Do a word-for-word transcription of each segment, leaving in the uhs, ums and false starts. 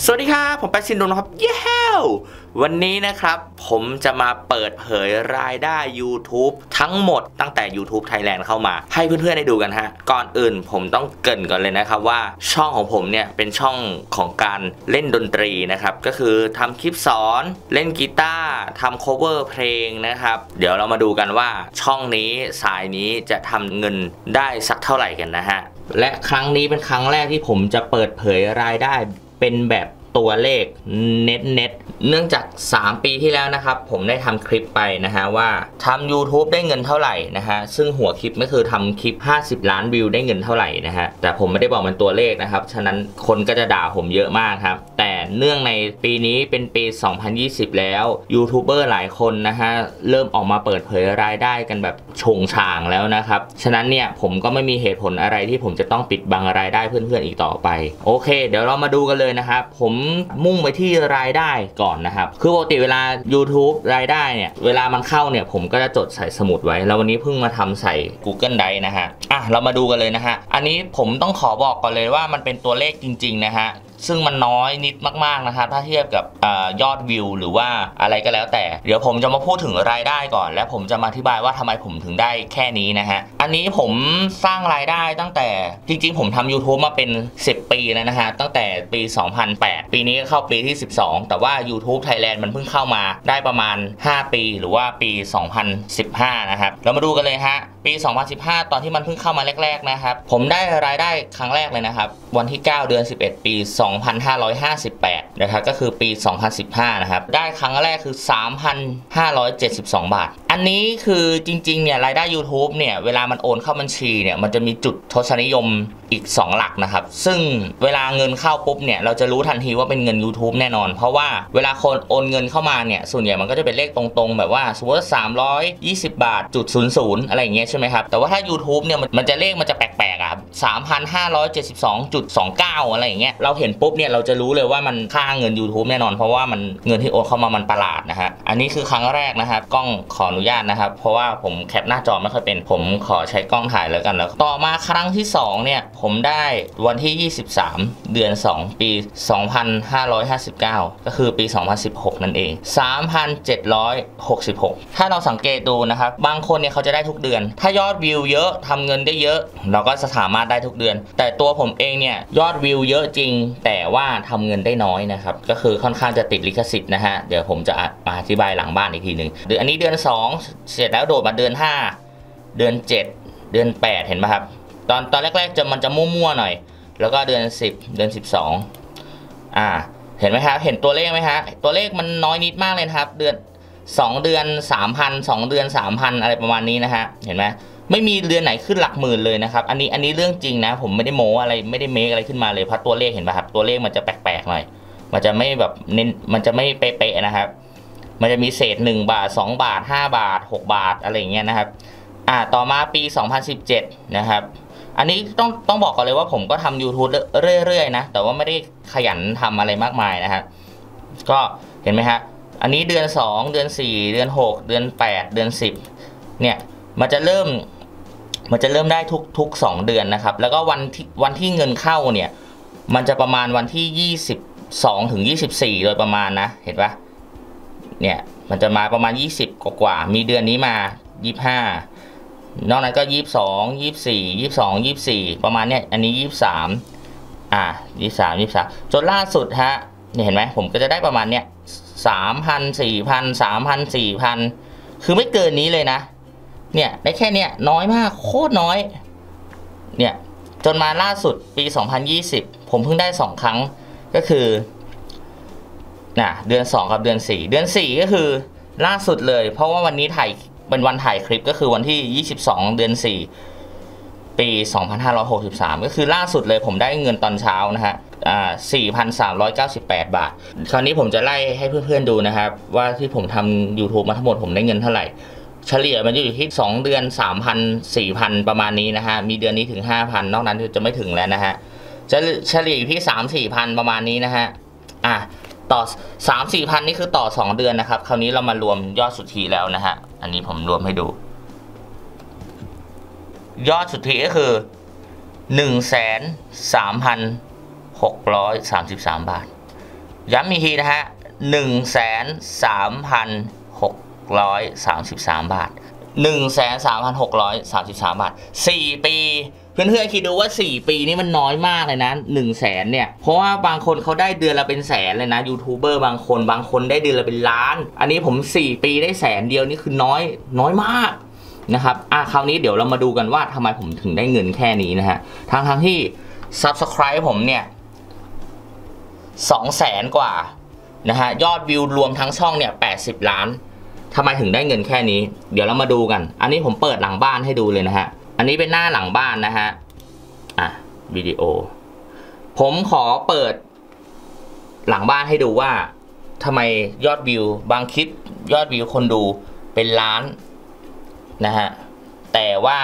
สวัสดีครับผมแป๊กซินโดนะครับเย้วันนี้นะครับผมจะมาเปิดเผยรายได้ YouTube ทั้งหมดตั้งแต่ YouTube Thailand เข้ามาให้เพื่อนๆได้ดูกันฮะก่อนอื่นผมต้องเกริ่นก่อนเลยนะครับว่าช่องของผมเนี่ยเป็นช่องของการเล่นดนตรีนะครับก็คือทำคลิปสอนเล่นกีตาร์ทำ cover เพลงนะครับเดี๋ยวเรามาดูกันว่าช่องนี้สายนี้จะทำเงินได้สักเท่าไหร่กันนะฮะและครั้งนี้เป็นครั้งแรกที่ผมจะเปิดเผยรายได้เป็นแบบตัวเลขเน็ตเน็ตเนื่องจากสามปีที่แล้วนะครับผมได้ทำคลิปไปนะฮะว่าทำ YouTube ได้เงินเท่าไหร่นะฮะซึ่งหัวคลิปก็คือทำคลิปห้าสิบล้านวิวได้เงินเท่าไหร่นะฮะแต่ผมไม่ได้บอกมันตัวเลขนะครับฉะนั้นคนก็จะด่าผมเยอะมากครับแต่เนื่องในปีนี้เป็นปีสองพันยี่สิบแล้วยูทูบเบอร์หลายคนนะฮะเริ่มออกมาเปิดเผยรายได้กันแบบโฉงฉางแล้วนะครับฉะนั้นเนี่ยผมก็ไม่มีเหตุผลอะไรที่ผมจะต้องปิดบังรายได้เพื่อนๆอีกต่อไปโอเคเดี๋ยวเรามาดูกันเลยนะครับผมมุ่งไปที่รายได้ก่อนนะครับคือปกติเวลา YouTube รายได้เนี่ยเวลามันเข้าเนี่ยผมก็จะจดใส่สมุดไว้แล้ววันนี้เพิ่งมาทำใส่ Google Drive นะฮะอ่ะเรามาดูกันเลยนะฮะอันนี้ผมต้องขอบอกก่อนเลยว่ามันเป็นตัวเลขจริงๆนะฮะซึ่งมันน้อยนิดมากๆนะครับถ้าเทียบกับยอดวิวหรือว่าอะไรก็แล้วแต่เดี๋ยวผมจะมาพูดถึงรายได้ก่อนและผมจะมาอธิบายว่าทำไมผมถึงได้แค่นี้นะฮะอันนี้ผมสร้างรายได้ตั้งแต่จริงๆผมทำ YouTube มาเป็นสิบปีแล้วนะฮะตั้งแต่ปีสองพันแปดปีนี้เข้าปีที่สิบสองแต่ว่า YouTube Thailand มันเพิ่งเข้ามาได้ประมาณห้าปีหรือว่าปีสองพันสิบห้านะครับเรามาดูกันเลยฮะปีสองพันสิบห้าตอนที่มันเพิ่งเข้ามาแรกๆนะครับผมได้รายได้ครั้งแรกเลยนะครับวันที่เก้าเดือนสิบเอ็ดปีสองพันห้าร้อยห้าสิบแปดนะครับก็คือปีสองพันสิบห้านะครับได้ครั้งแรกคือ สามพันห้าร้อยเจ็ดสิบสอง บาทอันนี้คือจริงๆเนี่ยรายได้ YouTube เนี่ยเวลามันโอนเข้าบัญชีเนี่ยมันจะมีจุดทศนิยมอีกสองหลักนะครับซึ่งเวลาเงินเข้าปุ๊บเนี่ยเราจะรู้ทันทีว่าเป็นเงิน YouTube แน่นอนเพราะว่าเวลาคนโอนเงินเข้ามาเนี่ยส่วนใหญ่มันก็จะเป็นเลขตรงๆแบบว่าสมมติว่าสามร้อยยี่สิบบาทจุดศูนย์ศูนย์อะไรอย่างเงี้ยใช่ไหมครับแต่ว่าถ้า YouTube เนี่ยมันจะเลขมันจะแปลกๆอ่ะ สามพันห้าร้อยเจ็ดสิบสองจุดสองเก้า อะไรอย่างเงี้ยเราเห็นปุ๊บเนี่ยเราจะรู้เลยว่ามันค่าเงิน YouTube แน่นอนเพราะว่ามันเงินที่โอนเข้ามามันประหลาดนะฮะอันนี้คือครั้งแรกนะครับกล้องขออนุญาตนะครับเพราะว่าผมแคปหน้าจอไม่ค่อยเป็นผมขอใช้กล้องถ่ายแล้วกันแล้วต่อมาครั้งที่สองเนี่ยผมได้วันที่ยี่สิบสามเดือนสองปีสองพันห้าร้อยห้าสิบเก้าก็คือปีสองพันสิบหกนั่นเอง สามพันเจ็ดร้อยหกสิบหก ถ้าเราสังเกตดูนะครับบางคนเนี่ยเขาจะได้ทุกเดือนถ้ายอดวิวเยอะทำเงินได้เยอะเราก็สามารถได้ทุกเดือนแต่ตัวผมเองเนี่ยยอดวิวเยอะจริงแต่ว่าทำเงินได้น้อยนะครับก็คือค่อนข้างจะติดลิขสิทธิ์นะฮะเดี๋ยวผมจะมาอธิบายหลังบ้านอีกทีหนึ่งเดือนอันนี้เดือนสองเสร็จแล้วโดดมาเดือนห้าเดือนเจ็ดเดือนแปดเห็นไหมครับตอนตอนแรกๆจะมันจะมั่วๆหน่อยแล้วก็เดือนสิบเดือนสิบสองอ่าเห็นไหมครับเห็นตัวเลขไหมฮะตัวเลขมันน้อยนิดมากเลยครับเดือนสองเดือน สามพัน สองเดือน สามพัน อะไรประมาณนี้นะฮะเห็นไหมไม่มีเดือนไหนขึ้นหลักหมื่นเลยนะครับอันนี้อันนี้เรื่องจริงนะผมไม่ได้โม้อะไรไม่ได้เมคอะไรขึ้นมาเลยเพราะตัวเลขเห็นป่ะครับตัวเลขมันจะแปลกๆหน่อยมันจะไม่แบบเน้นมันจะไม่เป๊ะๆนะครับมันจะมีเศษหนึ่งบาทสองบาทห้าบาทหกบาทอะไรอย่างเงี้ยนะครับอ่าต่อมาปีสองพันสิบเจ็ดนะครับอันนี้ต้องต้องบอกก่อนเลยว่าผมก็ทำ YouTube เรื่อยๆนะแต่ว่าไม่ได้ขยันทำอะไรมากมายนะฮะก็เห็นไหมฮะอันนี้เดือนสองเดือนสี่เดือนหกเดือนแปดเดือนสิบเนี่ยมันจะเริ่มมันจะเริ่มได้ทุกทุกสองเดือนนะครับแล้วก็วันที่วันที่เงินเข้าเนี่ยมันจะประมาณวันที่ยี่สิบสองถึงยี่สิบสี่โดยประมาณนะเห็นปะเนี่ยมันจะมาประมาณยี่สิบกว่าๆมีเดือนนี้มายี่สิบห้านอกนั้นก็ยี่สิบสอง ยี่สิบสี่ ยี่สิบสอง ยี่สิบสี่ประมาณเนี้ยอันนี้ยี่สิบสามอ่ายี่สิบสาม ยี่สิบสามจนล่าสุดฮะเนี่ยเห็นไหมผมก็จะได้ประมาณเนี้ย สามพัน สี่พัน สามพัน สี่พัน คือไม่เกินนี้เลยนะเนี่ยได้แค่เนี้ยน้อยมากโคตรน้อยเนี่ยจนมาล่าสุดปีสองพันยี่สิบผมเพิ่งได้สองครั้งก็คือน่ะเดือนสองกับเดือนสี่เดือนสี่ก็คือล่าสุดเลยเพราะว่าวันนี้ถ่ายเป็นวันถ่ายคลิปก็คือวันที่ยี่สิบสองเดือนสี่ปีสองพันห้าร้อยหกสิบสามก็คือล่าสุดเลยผมได้เงินตอนเช้านะฮะอ่า สี่พันสามร้อยเก้าสิบแปด บาทคราวนี้ผมจะไล่ให้เพื่อนๆดูนะครับว่าที่ผมทำ YouTube มาทั้งหมดผมได้เงินเท่าไหร่เฉลี่ยมันจะอยู่ที่สองเดือน สามพัน สี่พัน ประมาณนี้นะฮะมีเดือนนี้ถึง ห้าพัน นอกนั้นจะไม่ถึงแล้วนะฮะจะเฉลี่ยอยู่ที่ สามถึงสี่พัน ประมาณนี้นะฮะอ่ะต่อ สามถึงสี่พัน นี่คือต่อสองเดือนนะครับคราวนี้เรามารวมยอดสุทธิแล้วนะฮะอันนี้ผมรวมให้ดูยอดสุทธิก็คือ หนึ่งแสนสามพันหกร้อยสามสิบสาม บาทย้ำอีกทีนะฮะ หนึ่งแสนสามพันหกร้อยสามสิบสาม บาท หนึ่งแสนสามพันหกร้อยสามสิบสาม บาทสี่ปีเพื่อนๆคิดดูว่าสี่ปีนี่มันน้อยมากเลยนะ หนึ่งแสนเนี่ยเพราะว่าบางคนเขาได้เดือนละเป็นแสนเลยนะยูทูบเบอร์บางคนบางคนได้เดือนละเป็นล้านอันนี้ผมสี่ปีได้แสนเดียวนี่คือน้อยน้อยมากนะครับอ่ะคราวนี้เดี๋ยวเรามาดูกันว่าทำไมผมถึงได้เงินแค่นี้นะฮะทั้งทั้งที่ Subscribe ผมเนี่ยสองแสนกว่านะฮะยอดวิวรวมทั้งช่องเนี่ยแปดสิบล้านทำไมถึงได้เงินแค่นี้เดี๋ยวเรามาดูกันอันนี้ผมเปิดหลังบ้านให้ดูเลยนะฮะอันนี้เป็นหน้าหลังบ้านนะฮะอ่ะวิดีโอผมขอเปิดหลังบ้านให้ดูว่าทำไมยอดวิวบางคลิปยอดวิวคนดูเป็นล้านนะฮะแต่ว่า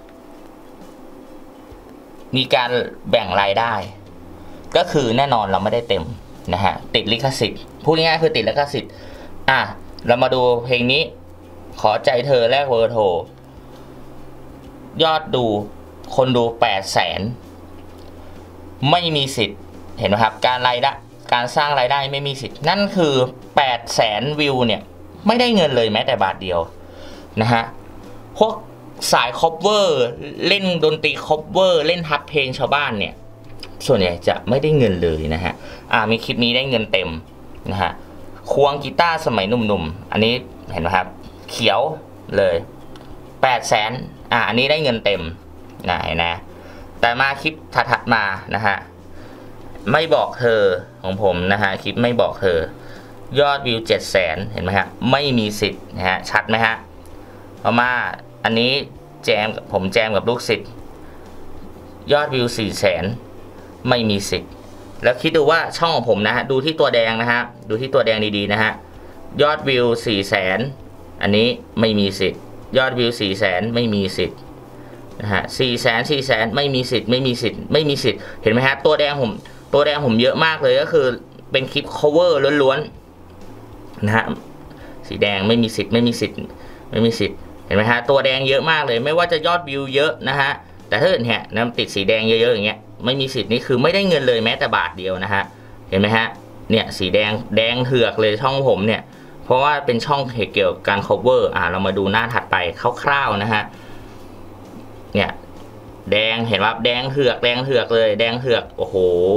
มีการแบ่งรายได้ก็คือแน่นอนเราไม่ได้เต็มนะฮะติดลิขสิทธิ์พูดง่ายๆคือติดลิขสิทธิ์อ่ะเรามาดูเพลงนี้ขอใจเธอแลกเบอร์โทรยอดดูคนดูแปดแสนไม่มีสิทธิ์เห็นไหมครับการรายได้การสร้างรายได้ไม่มีสิทธิ์นั่นคือแปดแสนวิวเนี่ยไม่ได้เงินเลยแม้แต่บาทเดียวนะฮะพวกสายคอฟเวอร์เล่นดนตรีคอฟเวอร์เล่นทับเพลงชาวบ้านเนี่ยส่วนใหญ่จะไม่ได้เงินเลยนะฮะอ่ามีคลิปนี้ได้เงินเต็มนะฮะควงกีตาร์สมัยหนุ่มๆอันนี้เห็นไหมครับเขียวเลยแปดแสนอ่าอันนี้ได้เงินเต็มนะเห็นนะแต่มาคลิปถัดๆมานะฮะไม่บอกเธอของผมนะฮะคลิปไม่บอกเธอยอดวิวเจ็ดแสนเห็นไหมฮะไม่มีสิทธิ์นะฮะชัดไหมฮะต่อมาอันนี้แจมผมแจมกับลูกศิษย์ยอดวิวสี่แสนไม่มีสิทธิ์แล้วคิดดูว่าช่องของผมนะฮะดูที่ตัวแดงนะฮะดูที่ตัวแดงดีๆนะฮะยอดวิวสี่แสนอันนี้ไม่มีสิทธิ์ยอดวิวสี่แสนไม่มีสิทธิ์นะฮะสี่แสนสี่แสนไม่มีสิทธิ์ไม่มีสิทธิ์ไม่มีสิทธิ์เห็นไหมฮะตัวแดงผมตัวแดงผมเยอะมากเลยก็คือเป็นคลิป cover ล้วนๆนะฮะสีแดงไม่มีสิทธิ์ไม่มีสิทธิ์ไม่มีสิทธิ์เห็นไหมฮะตัวแดงเยอะมากเลยไม่ว่าจะยอดวิวเยอะนะฮะแต่ถ้าเกิดเนี่ยน้ำติดสีแดงเยอะๆอย่างเงี้ยไม่มีสิทธิ์นี่คือไม่ได้เงินเลยแม้แต่บาทเดียวนะฮะเห็นไหมฮะเนี่ยสีแดงแดงเถือกเลยช่องผมเนี่ยเพราะว่าเป็นช่องเกี่ยวกับการ cover อ่าเรามาดูหน้าถัดไปคร่าวๆนะฮะเนี่ยแดงเห็นว่าแดงเถือกแดงเถือกเลยแดงเถือกโอ้โห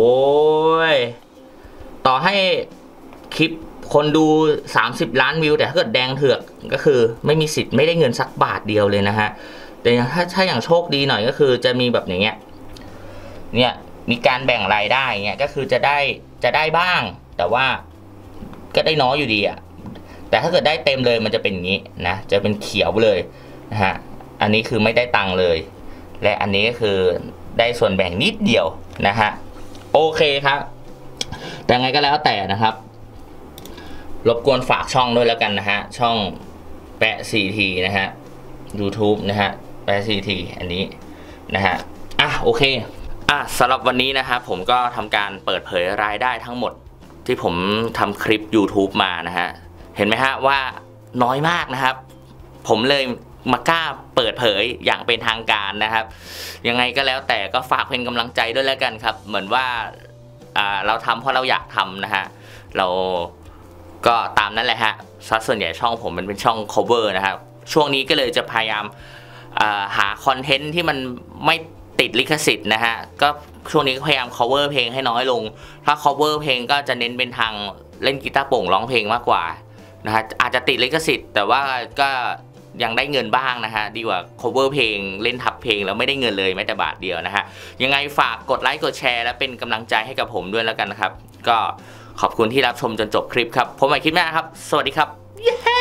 ต่อให้คลิปคนดูสามสิบล้านวิวแต่ถ้าเกิดแดงเถือกก็คือไม่มีสิทธิ์ไม่ได้เงินสักบาทเดียวเลยนะฮะแต่ถ้าถ้าอย่างโชคดีหน่อยก็คือจะมีแบบอย่างเงี้ยเนี่ยมีการแบ่งรายได้เงี้ยก็คือจะได้จะได้บ้างแต่ว่าก็ได้น้อยอยู่ดีอ่ะแต่ถ้าเกิดได้เต็มเลยมันจะเป็นอย่างนี้นะจะเป็นเขียวเลยนะฮะอันนี้คือไม่ได้ตังค์เลยและอันนี้ก็คือได้ส่วนแบ่งนิดเดียวนะฮะโอเคครับแต่ไงก็แล้วแต่นะครับรบกวนฝากช่องด้วยแล้วกันนะฮะช่องแปะ ซี ที นะฮะ YouTube นะฮะแปะ ซี ที อันนี้นะฮะอ่ะโอเคอ่ะสำหรับวันนี้นะครับผมก็ทำการเปิดเผยรายได้ทั้งหมดที่ผมทำคลิป YouTube มานะฮะเห็นไหมฮะว่าน้อยมากนะครับผมเลยมากล้าเปิดเผยอย่างเป็นทางการนะครับยังไงก็แล้วแต่ก็ฝากเป็นกำลังใจด้วยแล้วกันครับเหมือนว่าอ่าเราทำเพราะเราอยากทำนะฮะเราก็ตามนั้นแหละฮะส่วนใหญ่ช่องผมมันเป็นช่อง cover นะครับช่วงนี้ก็เลยจะพยายามหาคอนเทนต์ที่มันไม่ติดลิขสิทธิ์นะฮะก็ช่วงนี้ก็พยายาม cover เพลงให้น้อยลงถ้า cover เพลงก็จะเน้นเป็นทางเล่นกีตาร์โปร่งร้องเพลงมากกว่านะฮะอาจจะติดลิขสิทธิ์แต่ว่าก็ยังได้เงินบ้างนะฮะดีกว่า cover เพลงเล่นทับเพลงแล้วไม่ได้เงินเลยแม้แต่บาทเดียวนะฮะยังไงฝากกดไลค์กดแชร์และเป็นกำลังใจให้กับผมด้วยแล้วกันนะครับก็ขอบคุณที่รับชมจนจบคลิปครับผมใหม่คลิปหน้าครับสวัสดีครับ